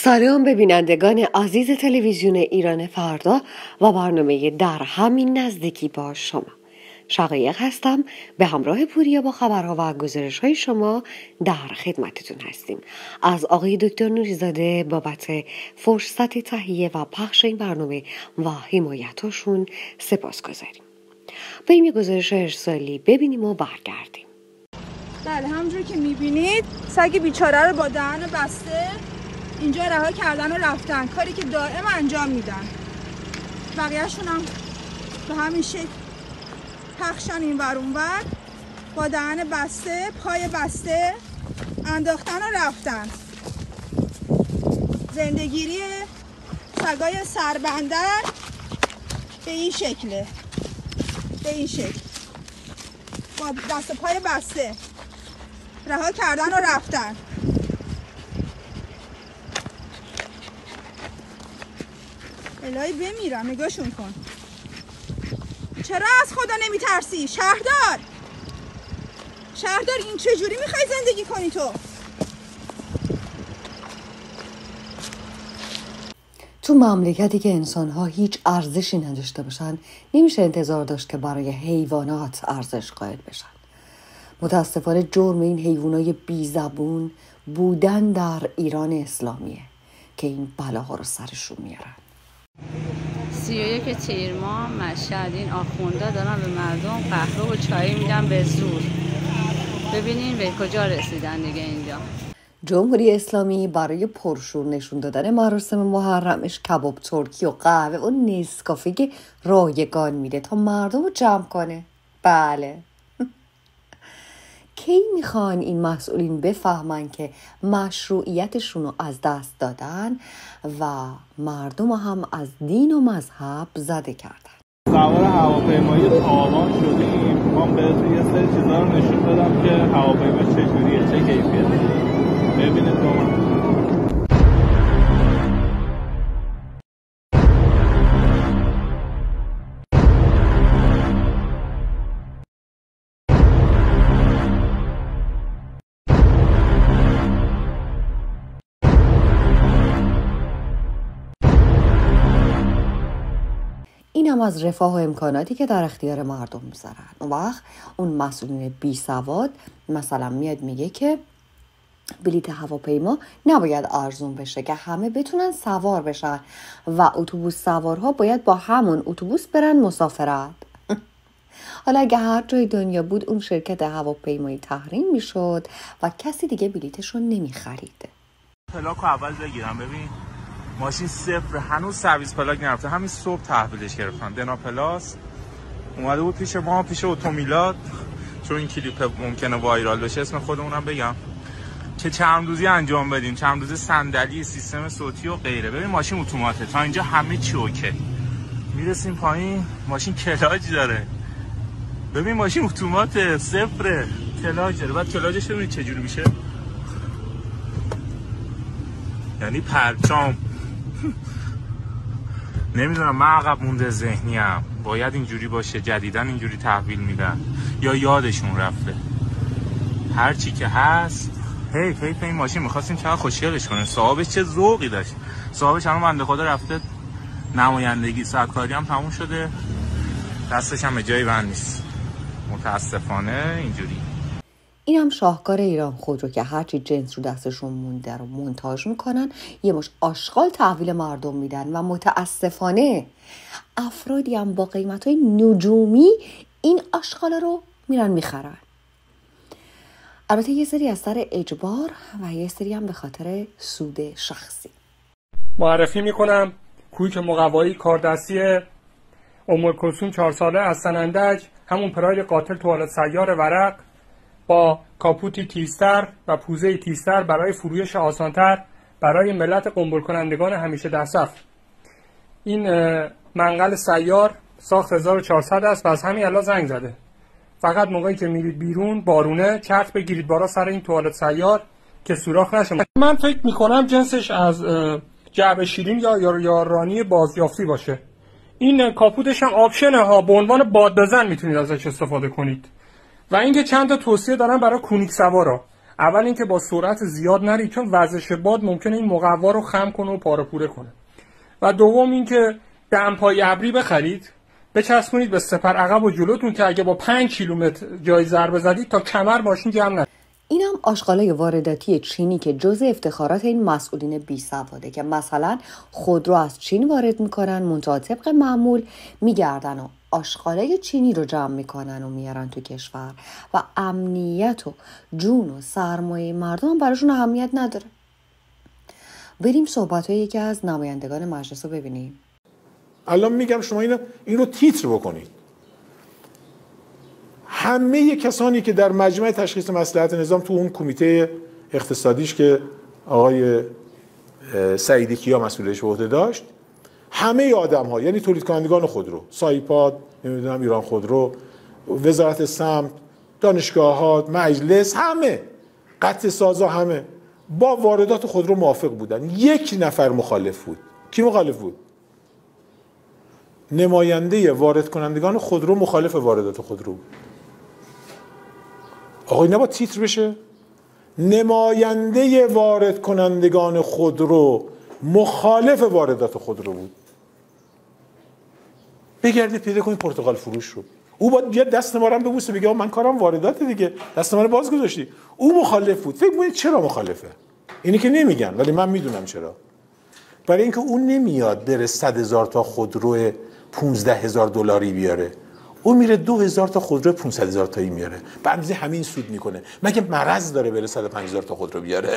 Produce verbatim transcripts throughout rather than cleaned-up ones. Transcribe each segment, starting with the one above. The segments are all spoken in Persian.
سلام به بینندگان عزیز تلویزیون ایران فردا و برنامه در همین نزدیکی با شما. شقایق هستم، به همراه پوریا با خبرها و گزارش های شما در خدمتتون هستیم. از آقای دکتر نوری‌زاده بابت فرصت تهیه و پخش این برنامه و حمایتاشون سپاسگزاریم. بریم یه گزارش ارسالی ببینیم و برگردیم. بله، همونجور که میبینید سگ بیچاره رو با دهن بسته اینجا رها کردن و رفتن، کاری که دائم انجام میدن. بقیه‌شون هم به همین شکل پخشن این ور اون ور با دهن بسته، پای بسته انداختن و رفتن. زندگیری سگای سربندر به این شکله، به این شکل با دست پای بسته رها کردن و رفتن. الهی بمیرم، نگاهشون کن. چرا از خدا نمی ترسی؟ شهردار شهردار این چجوری میخوای زندگی کنی تو؟ تو مملکتی که انسان‌ها هیچ ارزشی نداشته باشن، نمیشه انتظار داشت که برای حیوانات ارزش قائل بشن. متاسفانه جرم این حیوانای بی زبون بودن در ایران اسلامیه که این بلاها رو سرشون میارن. سی و یک تیر ماه مشهد، این آخوندا دارن به مردم قهوه و چای میدن به زور. ببینین به کجا رسیدن دیگه اینجا. جمهوری اسلامی برای پرشور نشون دادن مراسم محرمش کباب ترکی و قهوه و نسکافه رایگان میده تا مردم رو جمع کنه. بله. کی میخوان این مسئولین بفهمن که مشروعیتشون رو از دست دادن و مردم هم از دین و مذهب زده کردن؟ سوار هواپیمایی تاوان شدیم. من بهتون یه سری چیزا رو نشون بدم که هواپیما چجوریه، چه کیفیته. ببینید با من. این هم از رفاه و امکاناتی که در اختیار مردم میذارن. اون وقت اون مسئولین بی سواد مثلا میاد میگه که بلیت هواپیما نباید ارزون بشه که همه بتونن سوار بشن و اتوبوس سوارها باید با همون اتوبوس برن مسافرت. حالا اگه هر جای دنیا بود اون شرکت هواپیمایی تحریم میشد و کسی دیگه بلیتشو نمیخرید. پلاکو اول بگیرم. ببین ماشین صفر، هنوز سرویس پلاک نرفته. همین صبح تحویلش گرفتن. دنا پلاس اومده بود پیش ما، پیش اتومیلاد، چون این کلیپ ممکنه وایرال بشه اسم خودمونم بگم، که چند روزی انجام بدیم. چند روزی صندلی، سیستم صوتی و غیره. ببین ماشین اتوماته، تا اینجا همه چی اوکی. میرسیم پایین ماشین کلاج داره. ببین ماشین اتوماته، صفره، کلاج داره. بعد کلاجش ببین چه جوری میشه، یعنی پرچام. نمیدونم، من عقب مونده ذهنیم، باید اینجوری باشه. جدیدن اینجوری تحویل میدن یا یادشون رفته. هر چی که هست حیف حیف این ماشین. میخواستیم چقدر خوشگلش کنه. صاحبش چه ذوقی داشت. صاحبش هم بنده خدا رفته نمایندگی، سرکاری هم تموم شده، دستش هم به جایی بند نیست. متاسفانه اینجوری. این هم شاهکار ایران خودرو که هرچی جنس رو دستشون مونده رو مونتاژ میکنن، یه مش آشغال تحویل مردم میدن و متاسفانه افرادی هم با قیمتهای نجومی این آشغال رو میرن میخرن. البته یه سری از سر اجبار و یه سری هم به خاطر سود شخصی. معرفی میکنم کویک مقوایی کاردستی ام کلثوم چهار ساله از سنندج، همون پراید قاتل توالت سیار ورق با کاپوتی تیزتر و پوزه تیزتر برای فروش آسانتر برای ملت قنبل کنندگان همیشه در صف. این منقل سیار ساخت هزار و چهارصد است و از همین الان زنگ زده. فقط موقعی که میرید بیرون بارونه چرت بگیرید بالا سر این توالت سیار که سوراخ نشه. من فکر میکنم جنسش از جعبه شیرین یا یا رانی بازیافتی باشه. این کاپوتش هم آپشنه ها، به عنوان باد بزن میتونید ازش استفاده کنید. و اینکه چند تا توصیه دارم برای کونیک سوارا. اول اینکه با سرعت زیاد نرید، چون وزش باد ممکنه این مقوا رو خم کنه و پاره پوره کنه. و دوم اینکه دمپای ابری بخرید، بچسبونید به سپر عقب و جلوتون که اگه با پنج کیلومتر جای ضربه زدید تا کمر ماشین جمع نشه. این هم آشغالای وارداتی چینی که جزء افتخارات این مسئولین بی سواده که مثلا خودرو از چین وارد میکنن، منتها طبق معمول میگردن و آشغالای چینی رو جمع میکنن و میارن تو کشور و امنیت و جون و سرمایه مردم براشون اهمیت نداره. بریم صحبت های یکی از نمایندگان مجلس رو ببینیم. الان میگم شما اینو این رو تیتر بکنید. همه کسانی که در مجمع تشخیص مصلحت نظام تو اون کمیته اقتصادیش که آقای سعیدی کیا مسئولیتش به عهده داشت، همه آدم ها، یعنی تولید کنندگان خودرو، سایپاد، نمیدونم ایران خودرو، وزارت سمت، دانشگاه ها، مجلس، همه قطع سازا، همه با واردات خودرو موافق بودن. یک نفر مخالف بود. کی مخالف بود؟ نماینده وارد کنندگان خودرو مخالف واردات خودرو. آقای نباید تیتر بشه؟ نماینده وارد کنندگان خودرو مخالف واردات خودرو بود. بگردید پیدا کنید پرتغال فروش رو. او باید بیاد دست ما رو هم ببوسه بگه من کارم واردات دیگه، دست ما رو باز گذاشتی. او مخالف بود. فکر کنید چرا مخالفه؟ اینی که نمیگن ولی من میدونم چرا. برای اینکه اون نمیاد بره صد هزار تا خودرو پونزده هزار دلاری بیاره. اون میره دو هزار تا خودرو پونصد هزار تایی میاره. به اندازه همین سود میکنه. مگه مرض داره بره صد و پنج هزار تا خودرو بیاره؟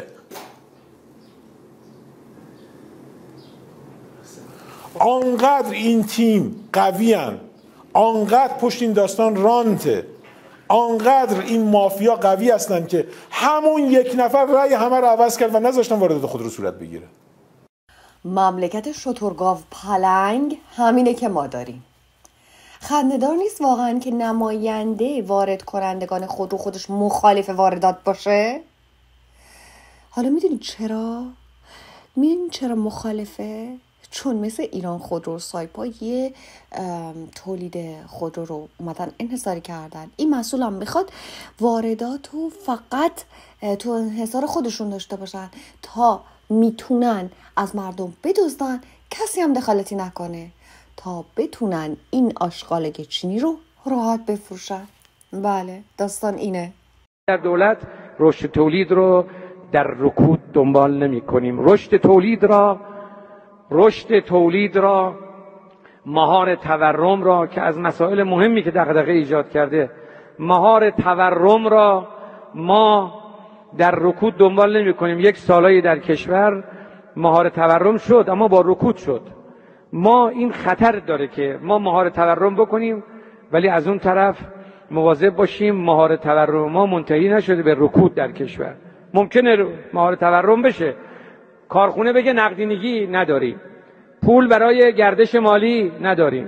آنقدر این تیم قویان، آنقدر پشت این داستان رانته، آنقدر این مافیا قوی هستن که همون یک نفر رأی همه رو عوض کرد و نذاشتن واردات خودرو صورت بگیره. مملکت شترگاو پلنگ همینه که ما داریم. خنده‌دار نیست واقعا که نماینده وارد کنندگان خودرو خودش مخالف واردات باشه؟ حالا میدونی چرا؟ میدونی چرا مخالفه؟ چون مثل ایران خودرو و سایپا یه تولید خودرو رو اومدن انحصاری کردن. این مسئول هم میخواد واردات رو فقط تو انحصار خودشون داشته باشن تا میتونن از مردم بدزدن، کسی هم دخالتی نکنه، تا بتونن این آشغال چینی رو راحت بفروشن. بله داستان اینه. در دولت رشد تولید رو در رکود دنبال نمی کنیم. رشد تولید را رشد تولید را مهار تورم را که از مسائل مهمی که دغدغه ایجاد کرده، مهار تورم را ما در رکود دنبال نمی کنیم. یک سالایی در کشور مهار تورم شد اما با رکود شد. ما این خطر داره که ما مهار تورم بکنیم ولی از اون طرف مواظب باشیم مهار تورم ما منتهی نشده به رکود در کشور. ممکنه مهار تورم بشه، کارخونه بگه نقدینگی نداریم، پول برای گردش مالی نداریم،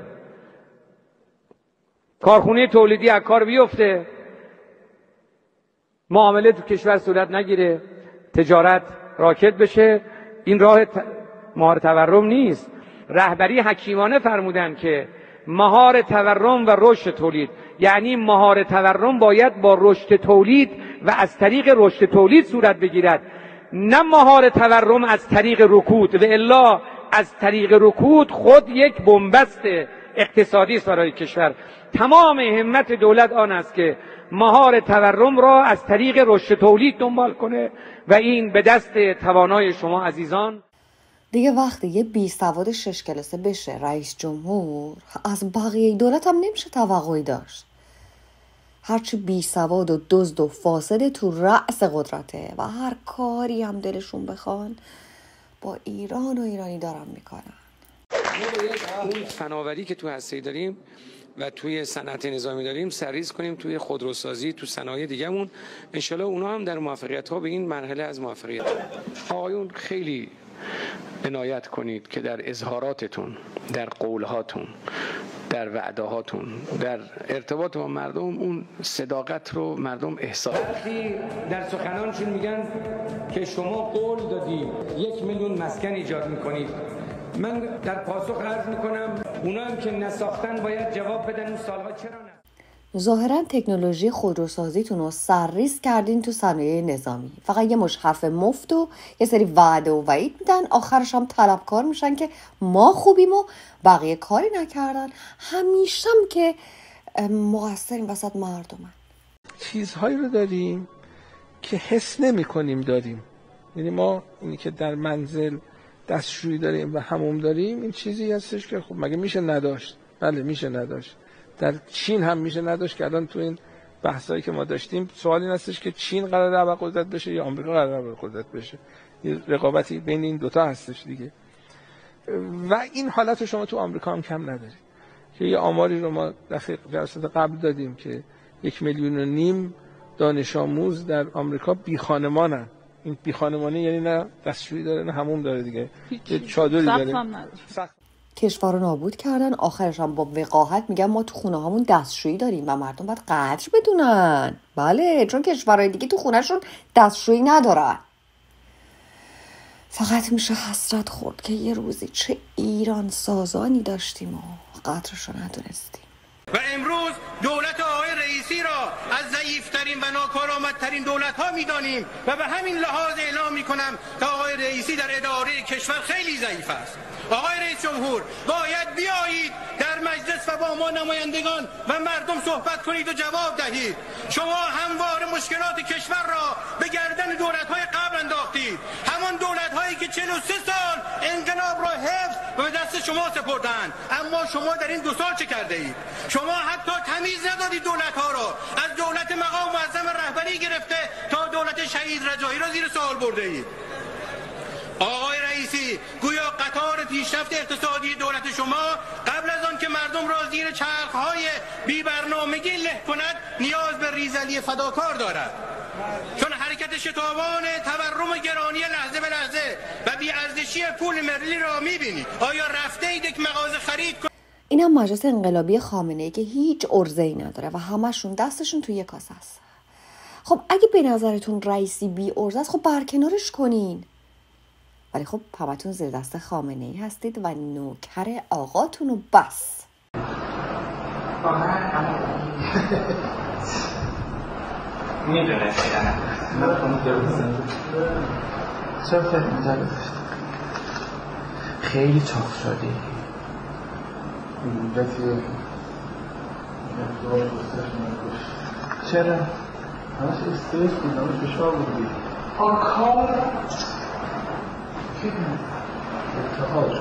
کارخونه تولیدی از کار بیفته، معامله تو کشور صورت نگیره، تجارت راکد بشه. این راه ت... مهار تورم نیست. رهبری حکیمانه فرمودن که مهار تورم و رشد تولید، یعنی مهار تورم باید با رشد تولید و از طریق رشد تولید صورت بگیرد، نه مهار تورم از طریق رکود. و الا از طریق رکود خود یک بنبست اقتصادی است برای کشور. تمام همت دولت آن است که مهار تورم را از طریق رشد تولید دنبال کنه و این به دست توانای شما عزیزان. دیگه وقتی یه بی سواد شش کلاسه بشه رئیس جمهور، از بقیه دولت هم نمیشه توقعی داشت. هرچی بی سواد و دزد و فاسد تو رأس قدرته و هر کاری هم دلشون بخوان با ایران و ایرانی دارن میکنن. اون فناوری که تو هسته‌ای داریم و توی صنعت نظامی داریم سرریز کنیم توی خودروسازی، تو صنایع دیگه‌مون، انشالله اونا هم در موفقیت‌ها به این مرحله از موفقیت. آقایون خیلی عنایت کنید که در اظهاراتتون، در قولهاتون، در وعدهاتون، در ارتباط با مردم اون صداقت رو مردم احساس. وقتی در سخنانشون میگن که شما قول دادی یک میلیون مسکن ایجاد میکنید، من در پاسخ عرض میکنم اونا هم که نساختن باید جواب بدن اون سالها چرا نه. ظاهرا تکنولوژی خودروسازیتون رو سرریز کردین تو صنایع نظامی. فقط یه مش حرف مفت و یه سری وعده و وعید میدن، آخرش هم طلبکار میشن که ما خوبیم و بقیه کاری نکردن. همیشه هم که مقصرین وسط مردمن. چیزهایی رو داریم که حس نمی کنیم داریم. یعنی ما اینی که در منزل دستشویی داریم و حموم داریم، این چیزی هستش که خب مگه میشه نداشت؟ بله میشه نداشت. در چین هم میشه نداشت که الان تو این بحثایی که ما داشتیم سوال این هستش که چین قراره ابرقدرت بشه یا آمریکا قراره ابرقدرت بشه. یه رقابتی بین این دوتا هستش دیگه. و این حالت رو شما تو آمریکا هم کم ندارید که یه آماری رو ما دفعه جلسات قبل دادیم که یک میلیون و نیم دانش آموز در آمریکا بی خانمانن. این بی خانمانی یعنی نه دستشویی داره نه حموم داره دیگه، یه چادری داره. کشور رو نابود کردن، آخرش هم با وقاحت میگن ما تو خونه هامون دستشویی داریم و مردم باید قدر بدونن. بله، چون کشورهای دیگه تو خونهشون دستشویی ندارن. فقط میشه حسرت خورد که یه روزی چه ایران سازانی داشتیم و قدرشو ندونستیم. و امروز دولت آقای رئیسی را از ضعیفترین و ناکارآمدترین دولت‌ها می‌دانیم و به همین لحاظ اعلام می‌کنم که آقای رئیسی در اداره کشور خیلی ضعیف است. آقای رئیس جمهور باید بیایید در مجلس و با ما نمایندگان و مردم صحبت کنید و جواب دهید. شما همواره مشکلات کشور را به گردن دولت‌های قبل انداختید، همان دولت‌هایی که چهل و سه سال انقلاب را حفظ و به دست شما سپردند. اما شما در این دو سال چه کرده اید؟ شما حتی تمیز ندادید دولت‌ها را، از دولت مقام معظم رهبری گرفته تا دولت شهید رجایی را زیر سوال برده اید. آقای رئیسی، گویا قطار پیشرفت اقتصادی دولت شما قبل از آن که مردم را زیر چرخ‌های بی برنامگی له کند نیاز به ریزلی فداکار دارد. چون حرکت شتابان تورم گرانی لحظه به لحظه و بی‌ارزشی پول ملی را می‌بینید. آیا رفته اید یک مغازه خرید کنید؟ این هم مجلس انقلابی خامنه‌ای که هیچ عرضه‌ای نداره و همشون دستشون توی کاسه است. خب اگه به نظرتون رئیسی بی عرضه است، خب برکنارش کنین. ولی خب همتون زیر دست خامنه‌ای هستید و نوکر آقاتون و بس. میدونه چیدنه چرا فکر می‌داره خیلی چاق شدی چرا؟ همش استرس بود، همش فشار بودی آن کار اتحاد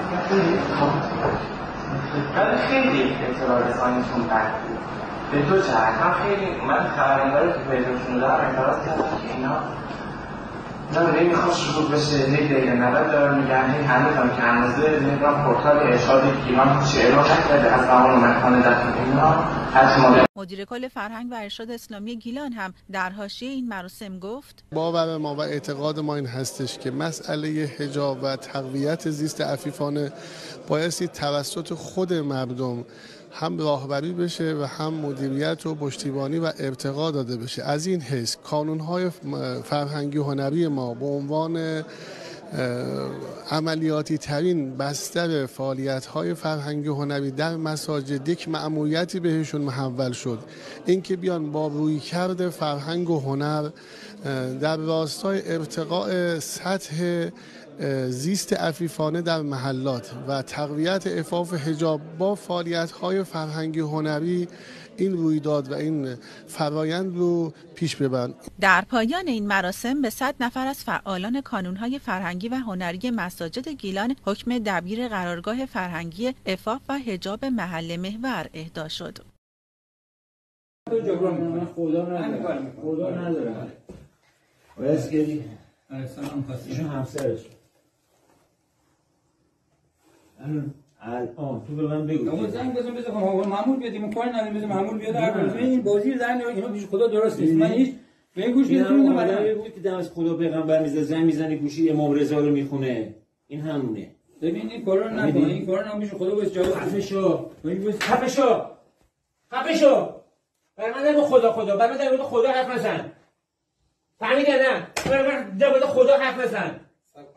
ولی خیلی اطلاع رسانیشون بد بود. به تو چه؟ هم خیلی من خبرنگاری که پیداشون دارم اعتراض کردم که اینا نه هی میخواد شروع بشه، هی دقیقه نود دارم میگن، هی همه هم که اندازه نمیدونم پورتال ارشاد گیلان هیچ اعلام نکرده از زمان و مکان دفن اینا هرچی مادر. مدیر کل فرهنگ و ارشاد اسلامی گیلان هم در حاشیه این مراسم گفت باور ما و اعتقاد ما این هستش که مسئله حجاب و تقویت زیست عفیفانه بایستی توسط خود مردم هم راهبری بشه و هم مدیریت و پشتیبانی و ارتقا داده بشه. از این حیث کانون‌های فرهنگی و هنری ما به عنوان عملیاتی ترین بستر فعالیت‌های فرهنگی و هنری در مساجد یک مأموریتی بهشون محول شد. اینکه بیان با رویکرد فرهنگ و هنر در راستای ارتقاء سطح زیست عفیفانه در محلات و تقویت عفاف حجاب با فعالیت‌های فرهنگی هنری این رویداد و این فرایند رو پیش ببرن. در پایان این مراسم به صد نفر از فعالان کانون‌های فرهنگی و هنری مساجد گیلان حکم دبیر قرارگاه فرهنگی عفاف و حجاب محل محور اهدا شد. خدا نداره خدا نداره واسگری سلام خاصیشون همسرش الان تو به من بگو اما زنگ بزن بزن مامور بیاد این کار نداریم بزن مامور بیاد هر این بازی زنگ اینا پیش خدا درست نیست من هیچ به گوش میدونم آدمی بود که دم از خدا پیغمبر میزنه زنگ میزنه گوشی امام رضا رو میخونه این همونه ببین این کارا رو نکن این کارا نمیشه خدا باش جواب خفشو ببین خفشو خفشو برای من خدا خدا برای من خدا حرف نزن فهمیدی نه برای من در خدا حرف نزن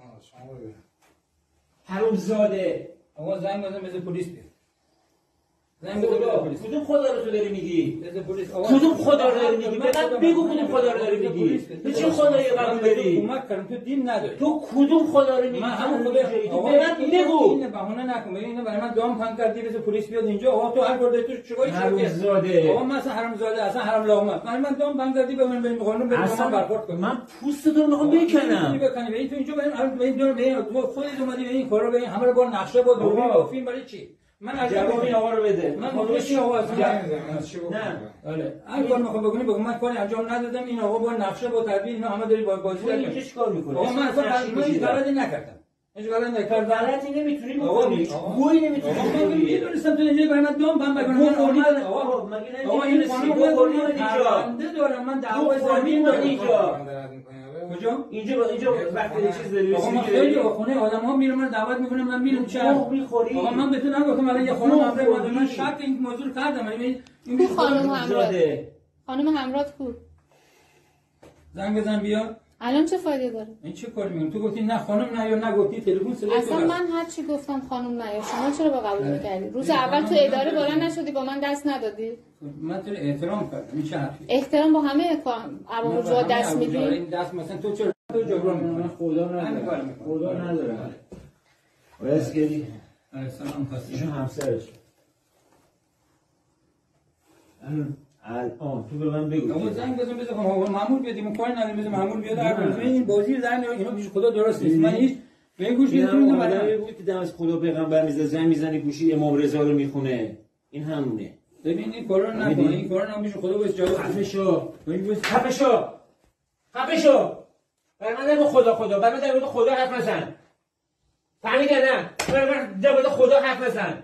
حروم زاده آقا زنگ بزن بزن پلیس بیاد زنگ بزن به پلیس. کدوم خدا رو تو داری میگی؟ کدوم خدا رو داری میگی؟ بگم بگو کدوم خدا رو داری میگی؟ تو چه خدایی قبول داری؟ کمک کردم تو دین نداری. تو کدوم خدا رو میگی؟ من همون خدا تو بگم بگو. این بهونه نکن. ببین اینو برای من دام پنگ کردی بذار پلیس بیاد اینجا. آقا تو هر کار داری تو چیکار کردی؟ حرامزاده. آقا من اصلا حرامزاده اصلا حرام لامم. من من دام پنگ کردی به من به قانون به من برخورد کن. من پوست تو رو میخوام بکنم. بکنی ببین تو اینجا بریم بریم دور ببین تو خودت اومدی به این کارا ببین همه رو با نقشه با دوربین با فیلم برای چی؟ من از جواب این آقا رو بده. من خودش این آقا از نه. آره. اگه کار میخوام بکنی بگو من کاری انجام ندادم این آقا با نقشه با تدبیر اینا همه داری با بازی داری. چه کار میکنی؟ آقا من اصلا هیچ غلطی نکردم. هیچ غلطی نکردم. غلطی نمیتونی بکنی. گویی نمیتونی. آقا من میدونستم تو اینجا برای من دام بم بگم. من آقا مگه آقا این خانم بکنی اینجا. بنده دارم من دعوا زمین دارم اینجا. کجا؟ اینجا اینجا وقتی چیز داری آقا من خیلی خونه آدم‌ها میرن من دعوت میکنم من میرم چه میخوری آقا من بهتون نگفتم الان یه خانم همراه اومده من شک این موضوع کردم این این خانم همراه خانم همراه کو زنگ بزن بیا الان چه فایده داره این چه کاری میکنی تو گفتی نه خانم نه یا نگفتی تلفن سلکت اصلا من هر چی گفتم خانم نه یا شما چرا با قبول می‌کردی روز اول تو اداره بالا نشدی با من دست ندادی من تو احترام کردم این چه حرفی احترام با همه ابوالرضا دست میدی این دست مثلا تو چرا تو جبران می‌کنی خدا نداره خدا نداره واسه گلی سلام خاصی ایشون همسرش الان تو به من بگو آقا زنگ بزن بزن آقا مامور بیاد این کاری نداریم بزن مامور بیاد هر این بازی زنگ اینا پیش خدا درست نیست من هیچ به گوش نمیدونم آدمی بود که دم از خدا پیغمبر میزه زنگ میزنی گوشی امام رضا رو میخونه این همونه ببین این کارا رو نکن این کارا رو پیش خدا باش جواب خفه شو خفه شو خفه شو برای من نگو خدا خدا برای من در مورد خدا حرف نزن فهمیدی نه برای من در مورد خدا حرف نزن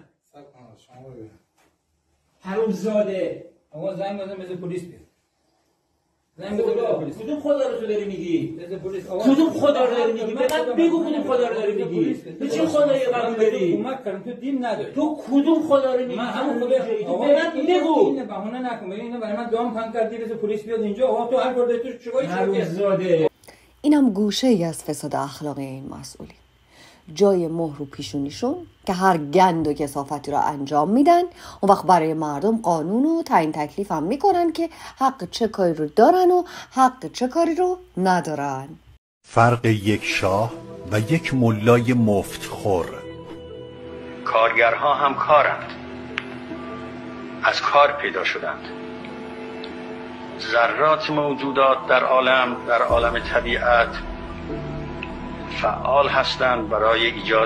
حرومزاده آقا زنگ بزن بذار پلیس بیاد زنگ بزن بذار پلیس کدوم خدا رو تو داری میگی بذار پلیس کدوم خدا رو داری میگی بگم بگو کدوم خدا رو داری میگی تو چه خدایی قبول داری کمک کردم تو دین نداری تو کدوم خدا رو میگی من همون خدا تو بگم بگو این بهونه نکن ببین اینو برای من دام پنگ کردی بذار پلیس بیاد اینجا آقا تو هر کار داری تو چیکار کردی اینم گوشه ای از فساد اخلاقی این مسئولین جای مهر و پیشونیشون که هر گند و کثافتی را انجام میدن اون وقت برای مردم قانون و تعیین تکلیف هم میکنن که حق چه کاری رو دارن و حق چه کاری رو ندارن. فرق یک شاه و یک ملای مفتخور. کارگرها هم کارند، از کار پیدا شدند. ذرات موجودات در عالم در عالم طبیعت فعال هستند برای ایجاد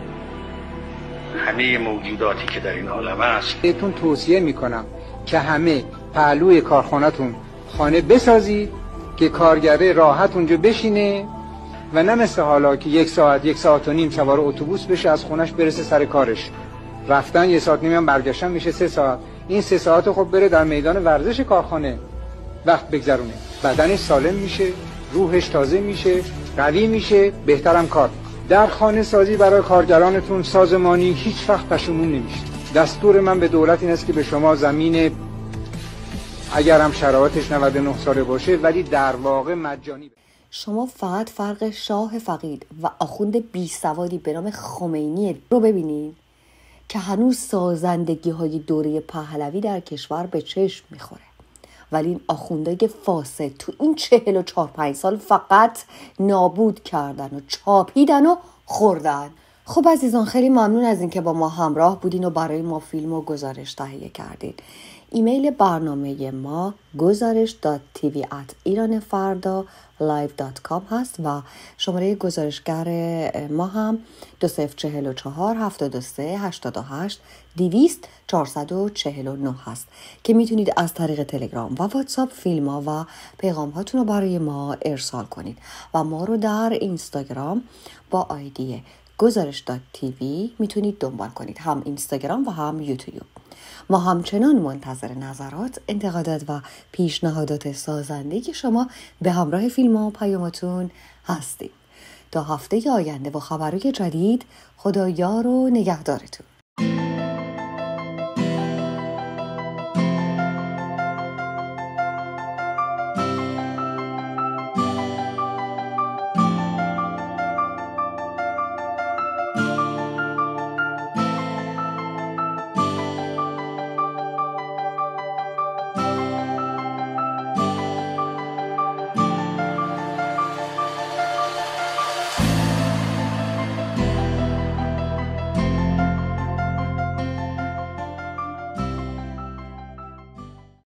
همه موجوداتی که در این عالم است. بهتون توصیه میکنم که همه پهلوی کارخانه‌تون خانه بسازید که کارگره راحت اونجا بشینه و نه مثل حالا که یک ساعت یک ساعت و نیم سوار اتوبوس بشه از خونش برسه سر کارش، رفتن یه ساعت نیم هم برگشتن میشه سه ساعت. این سه ساعت خب بره در میدان ورزش کارخانه وقت بگذرونه، بدنش سالم میشه، روحش تازه میشه، قوی میشه، بهترم کار. در خانه سازی برای کارگرانتون سازمانی هیچ وقت پشیمون نمیشه. دستور من به دولت این است که به شما زمین اگر هم شرایطش نود و نه ساله باشه ولی در واقع مجانی. شما فقط فرق شاه فقید و آخوند بی سوادی به نام خمینی رو ببینید که هنوز سازندگی های دوره پهلوی در کشور به چشم میخوره، ولی این آخوندهای فاسد تو این چهل و چهار پنج سال فقط نابود کردن و چاپیدن و خوردن. خب عزیزان خیلی ممنون از این که با ما همراه بودین و برای ما فیلم و گزارش تهیه کردین. ایمیل برنامه ما گزارش دات تیوی ات ایران فردا لایو دات کام هست و شماره گزارشگر ما هم دو صفر چهل و چهار هفتاد و سه هشتاد و هشت دویست چهارصد و چهل و نه هست که میتونید از طریق تلگرام و واتساپ فیلم ها و پیغام هاتون رو برای ما ارسال کنید و ما رو در اینستاگرام با آیدی گزارش دات تیوی میتونید دنبال کنید، هم اینستاگرام و هم یوتیوب. ما همچنان منتظر نظرات، انتقادات و پیشنهادات سازنده شما به همراه فیلم و پیاماتون هستیم. تا هفته آینده با خبرهای جدید، خدا یار و نگهدارتون.